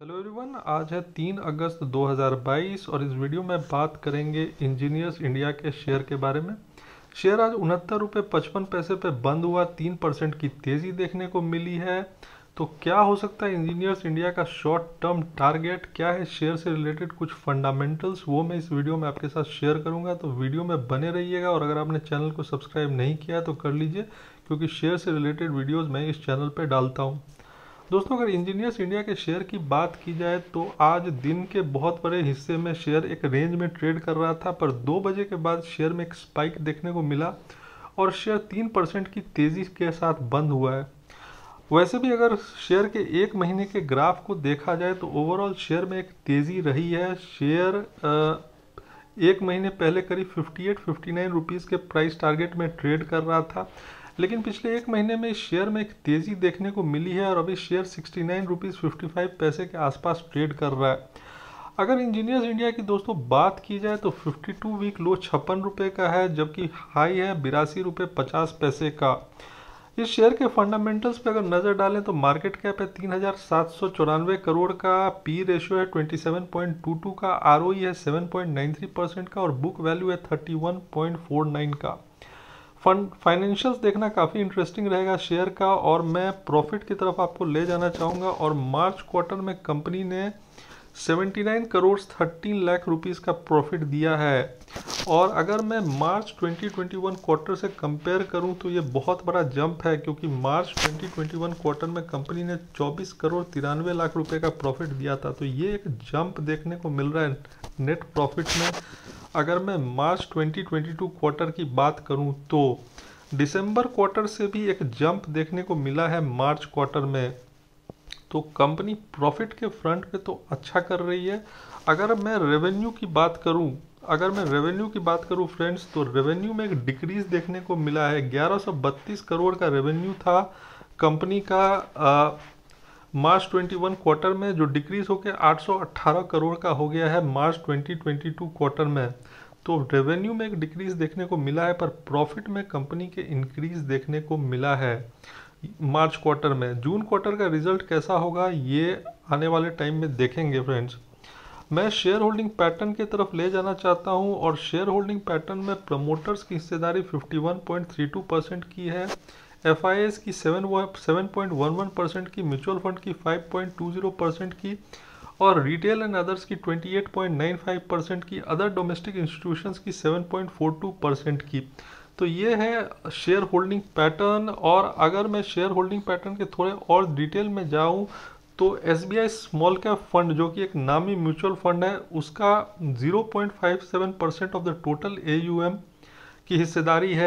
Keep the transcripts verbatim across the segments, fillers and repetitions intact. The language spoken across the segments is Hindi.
हेलो एवरीवन, आज है तीन अगस्त दो हज़ार बाईस और इस वीडियो में बात करेंगे इंजीनियर्स इंडिया के शेयर के बारे में। शेयर आज उनहत्तर रुपये पचपन पैसे पे बंद हुआ, तीन परसेंट की तेज़ी देखने को मिली है। तो क्या हो सकता है इंजीनियर्स इंडिया का शॉर्ट टर्म टारगेट, क्या है शेयर से रिलेटेड कुछ फंडामेंटल्स, वो मैं इस वीडियो में आपके साथ शेयर करूंगा। तो वीडियो में बने रहिएगा और अगर आपने चैनल को सब्सक्राइब नहीं किया है तो कर लीजिए, क्योंकि शेयर से रिलेटेड वीडियोज़ मैं इस चैनल पर डालता हूँ। दोस्तों, अगर इंजीनियर्स इंडिया के शेयर की बात की जाए तो आज दिन के बहुत बड़े हिस्से में शेयर एक रेंज में ट्रेड कर रहा था, पर दो बजे के बाद शेयर में एक स्पाइक देखने को मिला और शेयर तीन परसेंट की तेज़ी के साथ बंद हुआ है। वैसे भी अगर शेयर के एक महीने के ग्राफ को देखा जाए तो ओवरऑल शेयर में एक तेज़ी रही है। शेयर एक महीने पहले करीब अट्ठावन उनसठ रुपीस के प्राइस टारगेट में ट्रेड कर रहा था, लेकिन पिछले एक महीने में इस शेयर में एक तेज़ी देखने को मिली है और अभी शेयर उनहत्तर रुपीस पचपन पैसे के आसपास ट्रेड कर रहा है। अगर इंजीनियर्स इंडिया की दोस्तों बात की जाए तो बावन वीक लो छप्पन रुपये का है, जबकि हाई है बिरासी रुपये पचास पैसे का। इस शेयर के फंडामेंटल्स पे अगर नज़र डालें तो मार्केट कैप है तीन हज़ार सात सौ चौरानवे करोड़ का, पी रेशियो है सत्ताईस पॉइंट दो दो का, आरओई है सात पॉइंट नौ तीन परसेंट का और बुक वैल्यू है इकतीस पॉइंट चार नौ का। फंड फाइनेंशियल्स देखना काफ़ी इंटरेस्टिंग रहेगा शेयर का, और मैं प्रॉफिट की तरफ आपको ले जाना चाहूँगा। और मार्च क्वार्टर में कंपनी ने उन्यासी करोड़ तेरह लाख रुपीस का प्रॉफिट दिया है, और अगर मैं मार्च दो हज़ार इक्कीस क्वार्टर से कंपेयर करूं तो ये बहुत बड़ा जंप है, क्योंकि मार्च दो हज़ार इक्कीस क्वार्टर में कंपनी ने चौबीस करोड़ तिरानवे लाख रुपए का प्रॉफिट दिया था। तो ये एक जंप देखने को मिल रहा है नेट प्रॉफिट में। अगर मैं मार्च दो हज़ार बाईस क्वार्टर की बात करूं तो दिसंबर क्वार्टर से भी एक जंप देखने को मिला है मार्च क्वार्टर में। तो कंपनी प्रॉफिट के फ्रंट पे तो अच्छा कर रही है। अगर मैं रेवेन्यू की बात करूं अगर मैं रेवेन्यू की बात करूं फ्रेंड्स, तो रेवेन्यू में एक डिक्रीज देखने को मिला है। ग्यारह सौ बत्तीस करोड़ का रेवेन्यू था कंपनी का आ, मार्च इक्कीस क्वार्टर में, जो डिक्रीज होकर आठ सौ अठारह करोड़ का हो गया है मार्च दो हज़ार बाईस क्वार्टर में। तो रेवेन्यू में एक डिक्रीज देखने को मिला है, पर प्रॉफिट में कंपनी के इंक्रीज देखने को मिला है मार्च क्वार्टर में। जून क्वार्टर का रिजल्ट कैसा होगा ये आने वाले टाइम में देखेंगे फ्रेंड्स। मैं शेयर होल्डिंग पैटर्न की तरफ ले जाना चाहता हूं, और शेयर होल्डिंग पैटर्न में प्रमोटर्स की हिस्सेदारी इक्यावन पॉइंट तीन दो परसेंट की है, एफ आई एस की सात पॉइंट एक एक परसेंट की, म्यूचुअल फंड की पाँच पॉइंट दो शून्य परसेंट की, और रिटेल एंड अदर्स की अट्ठाईस पॉइंट नौ पाँच परसेंट की, अदर डोमेस्टिक इंस्टीट्यूशंस की सात पॉइंट चार दो परसेंट की। तो ये है शेयर होल्डिंग पैटर्न। और अगर मैं शेयर होल्डिंग पैटर्न के थोड़े और डिटेल में जाऊं तो S B I small cap fund, जो कि एक नामी म्यूचुअल फंड है, उसका ज़ीरो पॉइंट पाँच सात percent of the total A U M की हिस्सेदारी है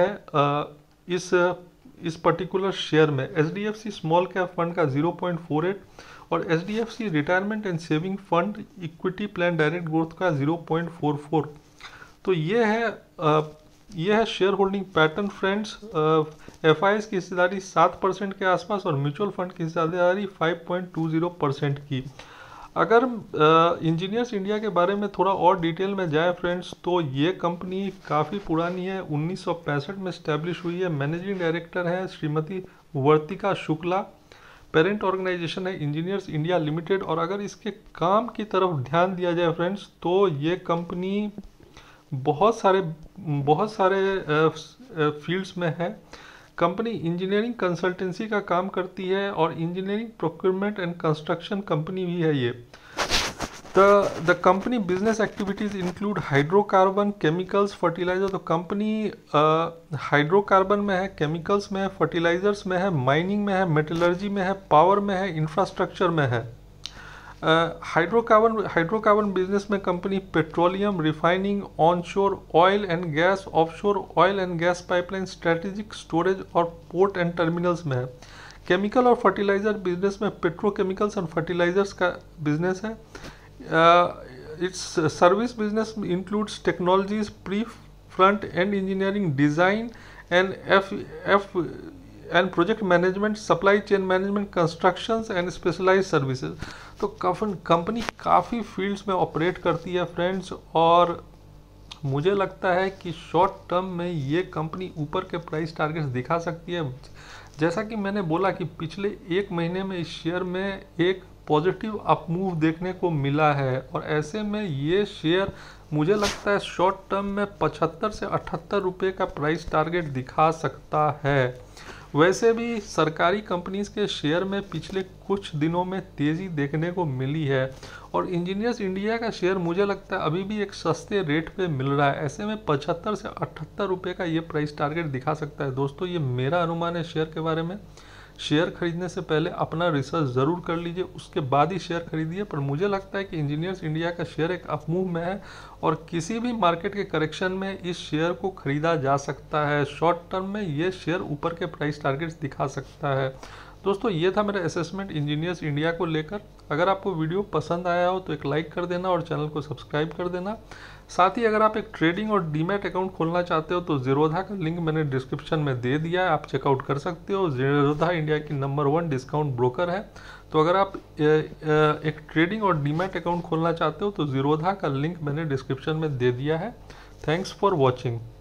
इस इस पर्टिकुलर शेयर में। H D F C small cap fund का ज़ीरो पॉइंट चार आठ और H D F C retirement and saving fund equity plan direct growth का ज़ीरो पॉइंट चार चार। तो ये है आ, ये है share holding pattern friends. F I S की हिस्सेदारी सात परसेंट के आसपास और म्यूचुअल फंड की हिस्सेदारी पाँच पॉइंट दो शून्य परसेंट की। अगर इंजीनियर्स इंडिया के बारे में थोड़ा और डिटेल में जाए फ्रेंड्स, तो ये कंपनी काफ़ी पुरानी है, उन्नीस सौ पैंसठ में स्टैब्लिश हुई है। मैनेजिंग डायरेक्टर है श्रीमती वर्तिका शुक्ला, पेरेंट ऑर्गेनाइजेशन है इंजीनियर्स इंडिया लिमिटेड। और अगर इसके काम की तरफ ध्यान दिया जाए फ्रेंड्स, तो ये कंपनी बहुत सारे बहुत सारे फील्ड्स में है। कंपनी इंजीनियरिंग कंसल्टेंसी का काम करती है और engineering procurement and construction company भी है ये। The the company business activities include hydrocarbon, chemicals, fertiliser. तो कंपनी हाइड्रोकार्बन में है, केमिकल्स में है, फर्टिलाइजर्स में है, माइनिंग में है, मेटलर्जी में है, पावर में है, इंफ्रास्ट्रक्चर में है। हाइड्रोकार्बन हाइड्रोकार्बन बिजनेस में company petroleum, refining, onshore oil and gas, offshore oil and gas pipeline, strategic storage और पोर्ट एंड टर्मिनल्स में है। केमिकल और फर्टिलाइजर बिजनेस में पेट्रोकेमिकल्स एंड फर्टिलाइजर्स का बिजनेस है। Its service business includes technologies, pre front end engineering, design and F F and project management, supply chain management, constructions and specialised services. तो कंपनी काफ़ी फील्ड्स में ऑपरेट करती है फ्रेंड्स, और मुझे लगता है कि शॉर्ट टर्म में ये कंपनी ऊपर के प्राइस टारगेट्स दिखा सकती है। जैसा कि मैंने बोला कि पिछले एक महीने में इस शेयर में एक पॉजिटिव अप मूव देखने को मिला है और ऐसे में ये शेयर मुझे लगता है शॉर्ट टर्म में पचहत्तर से अठहत्तर रुपये का प्राइस टारगेट दिखा सकता है। वैसे भी सरकारी कंपनीज के शेयर में पिछले कुछ दिनों में तेज़ी देखने को मिली है और इंजीनियर्स इंडिया का शेयर मुझे लगता है अभी भी एक सस्ते रेट पे मिल रहा है। ऐसे में पचहत्तर से अठहत्तर रुपये का ये प्राइस टारगेट दिखा सकता है। दोस्तों, ये मेरा अनुमान है शेयर के बारे में। शेयर खरीदने से पहले अपना रिसर्च ज़रूर कर लीजिए, उसके बाद ही शेयर खरीदिए। पर मुझे लगता है कि इंजीनियर्स इंडिया का शेयर एक अपमूव में है और किसी भी मार्केट के करेक्शन में इस शेयर को खरीदा जा सकता है। शॉर्ट टर्म में ये शेयर ऊपर के प्राइस टारगेट्स दिखा सकता है। दोस्तों, ये था मेरा असेसमेंट इंजीनियर्स इंडिया को लेकर। अगर आपको वीडियो पसंद आया हो तो एक लाइक कर देना और चैनल को सब्सक्राइब कर देना। साथ ही अगर आप एक ट्रेडिंग और डीमैट अकाउंट खोलना चाहते हो तो ज़ीरोधा का लिंक मैंने डिस्क्रिप्शन में दे दिया है, आप चेकआउट कर सकते हो। ज़ीरोधा इंडिया की नंबर वन डिस्काउंट ब्रोकर है। तो अगर आप एक ट्रेडिंग और डीमैट अकाउंट खोलना चाहते हो तो ज़ीरोधा का लिंक मैंने डिस्क्रिप्शन में दे दिया है। Thanks for watching.